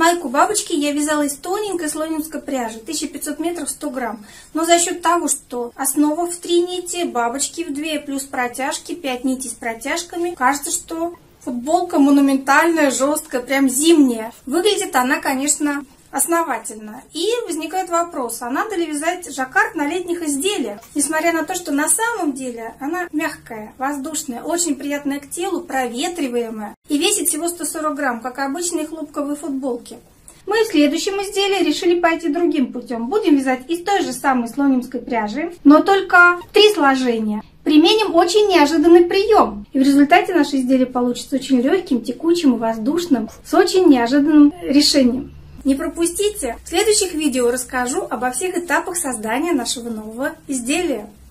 Майку бабочки я вязала из тоненькой слонимской пряжи, 1500 метров 100 грамм. Но за счет того, что основа в 3 нити, бабочки в 2, плюс протяжки, 5 нитей с протяжками, кажется, что футболка монументальная, жесткая, прям зимняя. Выглядит она, конечно, основательно. И возникает вопрос, а надо ли вязать жаккард на летних изделиях? Несмотря на то, что на самом деле она мягкая, воздушная, очень приятная к телу, проветриваемая и весит всего 140 грамм, как обычные хлопковые футболки. Мы в следующем изделии решили пойти другим путем. Будем вязать из той же самой слонимской пряжи, но только 3 сложения. Применим очень неожиданный прием. И в результате наше изделие получится очень легким, текучим и воздушным, с очень неожиданным решением. Не пропустите! В следующих видео расскажу обо всех этапах создания нашего нового изделия.